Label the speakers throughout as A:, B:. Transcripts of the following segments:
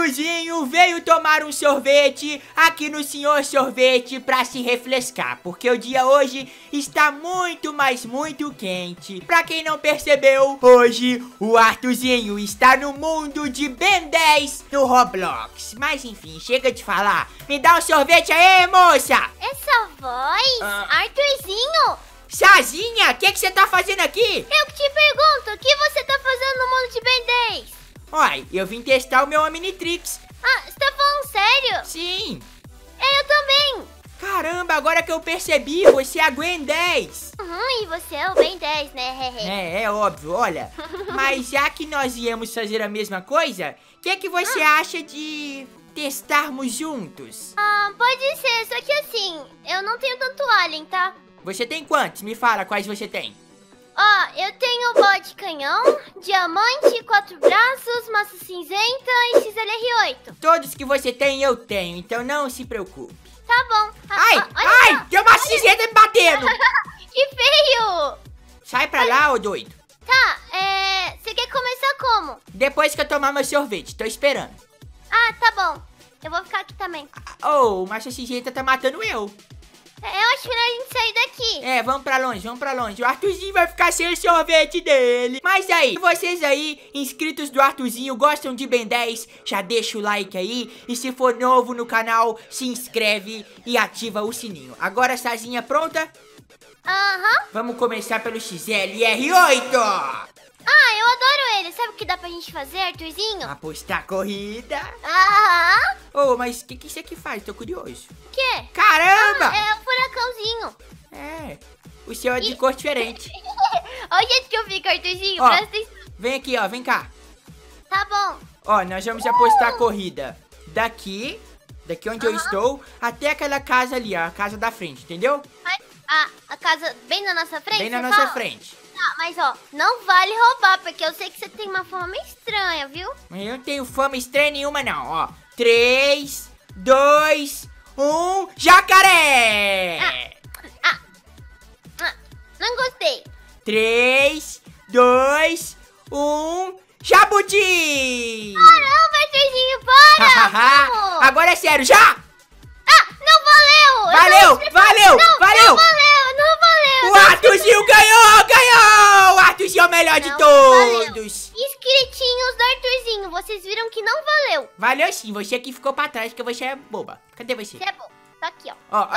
A: Arthurzinho veio tomar um sorvete aqui no Senhor Sorvete pra se refrescar, porque o dia hoje está muito, mas muito quente. Pra quem não percebeu, hoje o Arthurzinho está no mundo de Ben 10 no Roblox. Mas enfim, chega de falar. Me dá um sorvete aí, moça!
B: Essa voz? Arthurzinho?
A: Sazinha, o que você tá fazendo aqui?
B: Eu que te pergunto, o que você tá fazendo no mundo de Ben 10?
A: Olha, eu vim testar o meu Omnitrix.
B: Ah, você tá falando sério?
A: Sim.
B: Eu também.
A: Caramba, agora que eu percebi, você é a Gwen 10.
B: E você é o Ben 10, né?
A: É óbvio, olha. Mas já que nós íamos fazer a mesma coisa, o que você acha de testarmos juntos?
B: Pode ser, só que assim, eu não tenho tanto alien, tá?
A: Você tem quantos? Me fala quais você tem.
B: Eu tenho bote canhão, diamante, 4 braços, massa cinzenta e XLR8.
A: Todos que você tem, eu tenho, então não se preocupe.
B: Tá bom.
A: Ai, tem uma cinzenta me batendo.
B: Que feio.
A: Sai pra lá, ô doido.
B: Tá, você quer começar como?
A: Depois que eu tomar meu sorvete, tô esperando.
B: Tá bom. Eu vou ficar aqui também.
A: O massa cinzenta tá matando eu.
B: Eu acho melhor a gente sair daqui.
A: Vamos pra longe. O Arthurzinho vai ficar sem o sorvete dele. Mas aí, vocês aí, inscritos do Arthurzinho, gostam de Ben 10, já deixa o like aí. E se for novo no canal, se inscreve e ativa o sininho. Agora, Sazinha, pronta? Vamos começar pelo XLR8.
B: Eu adoro ele. Sabe o que dá pra gente fazer, Arthurzinho?
A: Apostar corrida. Mas o que isso aqui faz? Tô curioso.
B: O quê?
A: Caramba!
B: É um furacãozinho.
A: O seu é de cor diferente.
B: Olha o jeito que eu fico, Arthurzinho. Presta atenção.
A: Vem aqui, vem cá.
B: Tá bom.
A: Nós vamos apostar a corrida daqui onde eu estou, até aquela casa ali, a casa da frente, entendeu?
B: A casa bem na nossa frente?
A: Bem na nossa frente.
B: Tá, mas não vale roubar, porque eu sei que você tem uma forma meio estranha, viu?
A: Mas eu não tenho fama estranha nenhuma, não. 3, 2, 1, jacaré!
B: Não gostei.
A: 3, 2, 1, jabuti!
B: Caramba, Arthurzinho, para! Vamos.
A: Agora é sério, já!
B: Não valeu!
A: Valeu!
B: Não valeu!
A: O Arthurzinho ganhou! O Arthurzinho é o melhor de todos!
B: Inscritinhos do Arthurzinho, vocês viram que não valeu.
A: Valeu sim, você que ficou pra trás, porque você é boba. Cadê você?
B: Você é bom. Tá aqui,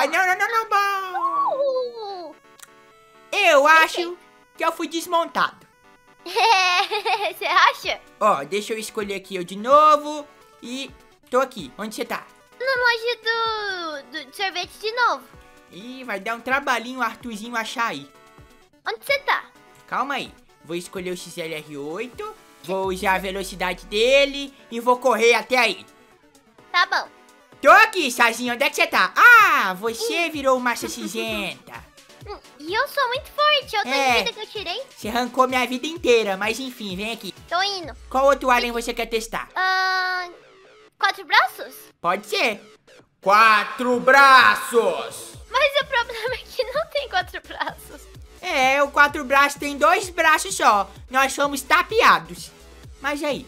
A: Não. Eu acho que eu fui desmontado.
B: Você acha?
A: Deixa eu escolher aqui eu de novo. E tô aqui. Onde você tá?
B: Na loja do sorvete de novo.
A: Ih, vai dar um trabalhinho o Arthurzinho achar aí.
B: Onde você tá?
A: Calma aí. Vou escolher o XLR8. Vou usar a velocidade dele e vou correr até aí.
B: Tá bom.
A: Tô aqui, Sazinho. Onde é que você tá? Você virou massa cinzenta.
B: E eu sou muito forte. Eu tenho vida que eu tirei.
A: Você arrancou minha vida inteira, mas enfim, vem aqui.
B: Tô indo.
A: Qual outro alien você quer testar?
B: 4 braços?
A: Pode ser. 4 braços!
B: Mas o problema é que não tem 4 braços.
A: O 4 braços tem 2 braços só. Nós somos tapeados. Mas aí?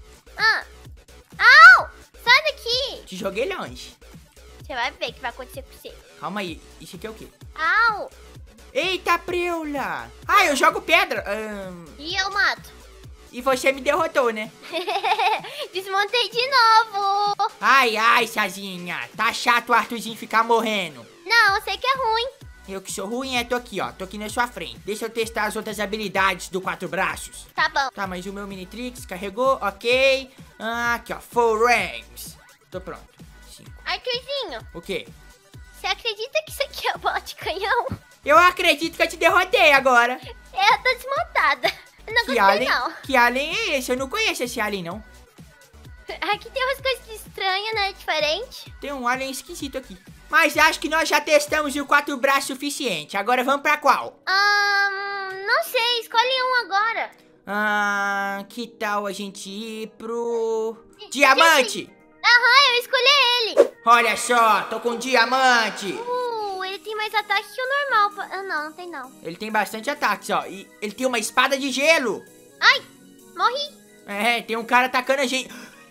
B: Au! Sai daqui!
A: Te joguei longe.
B: Você vai ver o que vai acontecer com você.
A: Calma aí. Isso aqui é o quê?
B: Au!
A: Eita, preula! Eu jogo pedra.
B: E eu mato.
A: E você me derrotou, né?
B: Desmontei de novo.
A: Ai, Sazinha. Tá chato o Arthurzinho ficar morrendo.
B: Não, eu sei que é ruim.
A: Eu que sou ruim, tô aqui, Tô aqui na sua frente. Deixa eu testar as outras habilidades do 4 braços.
B: Tá bom.
A: Tá, mas o meu Minitrix carregou, ok. Aqui, full ranks. Tô pronto. 5.
B: Arthurzinho.
A: O quê?
B: Você acredita que isso aqui é o bote canhão?
A: Eu acredito que eu te derrotei agora.
B: Eu tô desmontada. Eu não gostei, não.
A: Que alien é esse? Eu não conheço esse alien, não.
B: Aqui tem umas coisas estranhas, né? Diferente.
A: Tem um alien esquisito aqui. Mas acho que nós já testamos o 4 braços suficiente. Agora vamos pra qual?
B: Não sei. Escolhe um agora.
A: Que tal a gente ir pro... diamante?
B: Eu escolhi ele.
A: Olha só, tô com diamante.
B: Ele tem mais ataque que o normal. Não tem não.
A: Ele tem bastante ataques, E ele tem uma espada de gelo.
B: Ai, morri.
A: Tem um cara atacando a gente.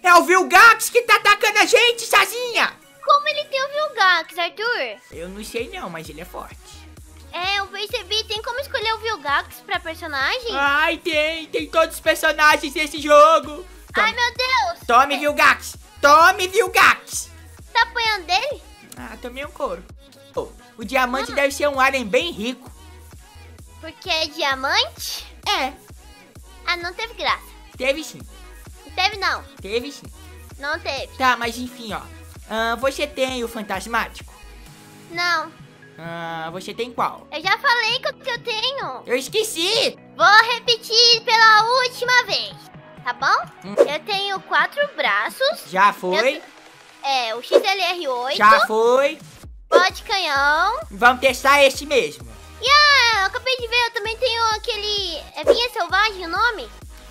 A: É o Vilgax que tá atacando a gente, Sazinha!
B: Como ele tem o Vilgax, Arthur?
A: Eu não sei não, mas ele é forte.
B: É, eu percebi. Tem como escolher o Vilgax pra personagem?
A: Ai, tem todos os personagens desse jogo.
B: Ai, meu Deus.
A: Tome, Vilgax! Tome, Vilgax!
B: Tá apanhando dele?
A: Ah, tomei um couro. Oh, o diamante deve ser um alien bem rico.
B: Porque é diamante?
A: É,
B: Ah, não teve graça.
A: teve sim,
B: Não teve, não.
A: teve sim.
B: Não teve.
A: Tá, mas enfim, ó. Você tem o fantasmático?
B: Não.
A: Você tem qual?
B: Eu já falei que eu tenho.
A: Eu esqueci!
B: Vou repetir pela última vez. Tá bom? Eu tenho 4 braços.
A: Já foi,
B: É, o XLR8.
A: já foi.
B: Bote canhão.
A: Vamos testar esse mesmo.
B: E eu acabei de ver, eu também tenho aquele... É Vinha Selvagem o nome?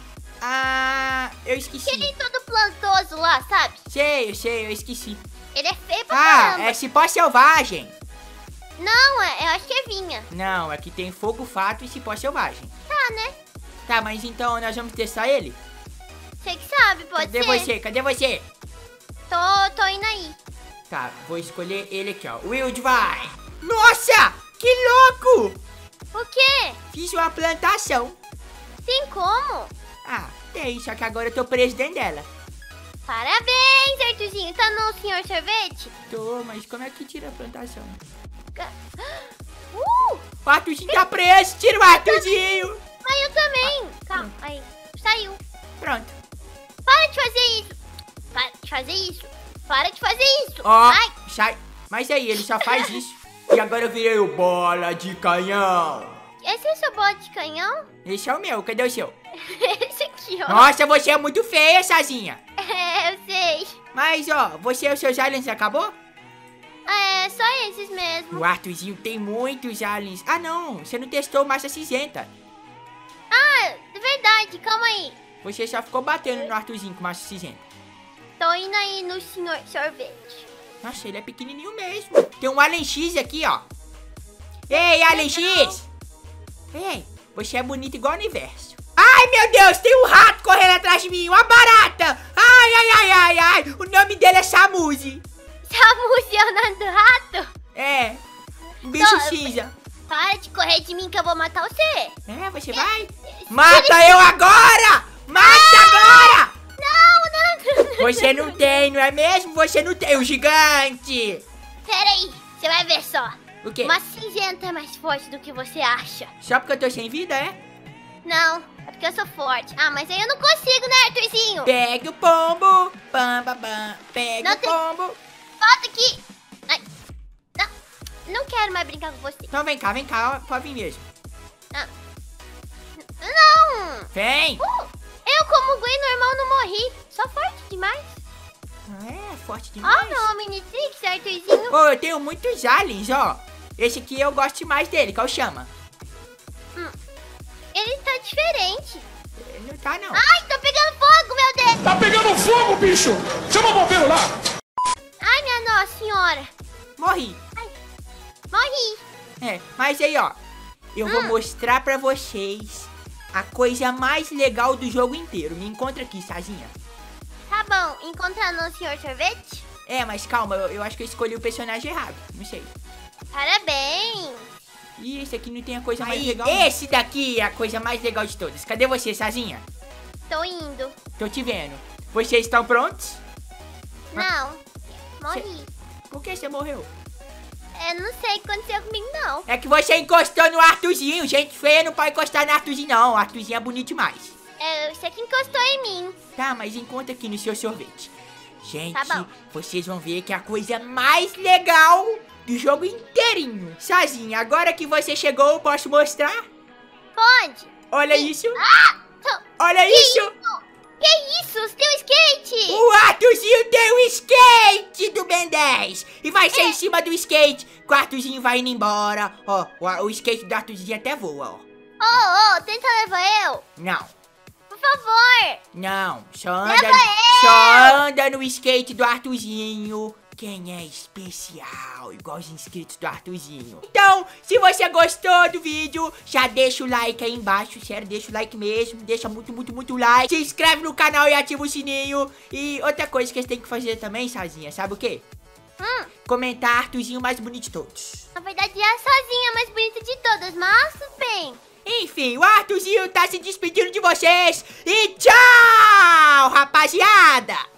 A: Eu esqueci.
B: Aquele todo plantoso lá, sabe?
A: Sei, eu esqueci.
B: Ele é feio pra caramba.
A: É cipó selvagem.
B: Não, eu acho que é Vinha.
A: Não, aqui tem fogo, fato e cipó selvagem.
B: Tá, né?
A: Tá, mas então nós vamos testar ele?
B: Você que sabe, pode
A: Cadê
B: ser.
A: você? Cadê você?
B: Tô indo aí.
A: Tá, vou escolher ele aqui, ó. Wild vai. Nossa, que louco!
B: O quê?
A: Fiz uma plantação.
B: Tem como?
A: Tem, só que agora eu tô preso dentro dela.
B: Parabéns, Arthurzinho. Tá no Senhor Sorvete?
A: Tô, mas como é que tira a plantação?
B: Uh!
A: O Arthurzinho tá preso, tira o Arthurzinho!
B: Mas eu também. Calma, aí. Saiu.
A: Pronto.
B: Para de fazer isso. Para de fazer isso. Para de fazer isso.
A: Ó,
B: Ai.
A: sai. Mas aí, ele só faz isso. E agora eu virei o bola de canhão.
B: Esse é o seu bote de canhão?
A: Esse é o meu, cadê o seu?
B: Esse aqui, ó.
A: Nossa, você é muito feia, Sazinha.
B: É, eu sei.
A: Mas, ó, você e os seus aliens acabou?
B: É, só esses mesmo.
A: O Arthurzinho tem muitos aliens. Ah, não, você não testou massa cinzenta.
B: Ah, é verdade. Calma aí.
A: Você só ficou batendo no Arthurzinho com massa cinzenta.
B: Tô indo aí no Senhor Sorvete.
A: Nossa, ele é pequenininho mesmo. Tem um Alien X aqui, ó. Ei, Alien X! Ei, você é bonito igual o universo. Ai, meu Deus, tem um rato correndo atrás de mim, uma barata. Ai. O nome dele é Samuzi.
B: Samuzi é o nome do rato?
A: É, um bicho
B: Tô-
A: cinza.
B: Para de correr de mim que eu vou matar você.
A: Você vai? Mata eu agora! Mata agora!
B: Não.
A: Você não tem, não é mesmo? Você não tem o gigante.
B: Pera aí, você vai ver só.
A: O quê?
B: Uma cinzenta é mais forte do que você acha.
A: Só porque eu tô sem vida, é?
B: Não, é porque eu sou forte. Ah, mas aí eu não consigo, né, Arthurzinho?
A: Pegue o pombo, bam, bam, bam. Pegue
B: Não
A: o
B: tem-
A: pombo.
B: Volta aqui. Ai. Não quero mais brincar com você.
A: Então vem cá, pode vir mesmo.
B: Não.
A: Vem.
B: Eu, como Gwen normal, não morri. Só forte demais.
A: É, forte
B: Ó,
A: demais.
B: meu Omnitrix, Arthurzinho.
A: Pô, eu tenho muitos aliens, ó. Esse aqui eu gosto mais dele, qual chama?
B: Ele tá diferente.
A: Ele não tá, não.
B: Ai, tô pegando fogo, meu Deus.
C: Tá pegando fogo, bicho! Chama o bombeiro lá!
B: Ai, minha Nossa Senhora.
A: Morri.
B: Morri.
A: Mas aí, ó. Eu vou mostrar pra vocês a coisa mais legal do jogo inteiro. Me encontra aqui, Sazinha.
B: Tá bom, encontrar no Senhor Sorvete?
A: Mas calma, eu acho que eu escolhi o personagem errado. Não sei.
B: Parabéns.
A: Ih, esse aqui não tem a coisa mais
C: Aí,
A: legal. Esse daqui é a coisa mais legal de todas. Cadê você, Sazinha?
B: Tô indo.
A: Tô te vendo. Vocês estão prontos?
B: Não, morri.
A: Por que você morreu?
B: Eu não sei o que aconteceu comigo, não.
A: É que você encostou no Arthurzinho. Gente feia não pode encostar no Arthurzinho, não. O Arthurzinho é bonito demais.
B: Você que encostou em mim.
A: Tá, mas encontra aqui no seu sorvete. Gente,
B: Tá bom.
A: vocês vão ver que é a coisa mais legal do jogo inteirinho. Sazinha, agora que você chegou, eu posso mostrar?
B: Pode.
A: Olha isso.
B: Então,
A: Olha isso.
B: que isso? Você tem um skate?
A: O Arthurzinho tem um skate do Ben 10. E vai ser em cima do skate que o Arthurzinho vai indo embora. Ó, o skate do Arthurzinho até voa, ó.
B: Tenta levar eu.
A: Não.
B: Por favor.
A: Não,
B: Leva eu!
A: só anda no skate do Arthurzinho, quem é especial, igual os inscritos do Arthurzinho. Então, se você gostou do vídeo, já deixa o like aí embaixo, sério, deixa o like mesmo, deixa muito like. Se inscreve no canal e ativa o sininho. E outra coisa que você tem que fazer também, Sazinha, sabe o quê? Comentar Arthurzinho mais bonito de todos.
B: Na verdade, é a Sazinha mais bonita de todas, mas tudo bem.
A: Enfim, o Arthurzinho tá se despedindo de vocês. E tchau, rapaziada!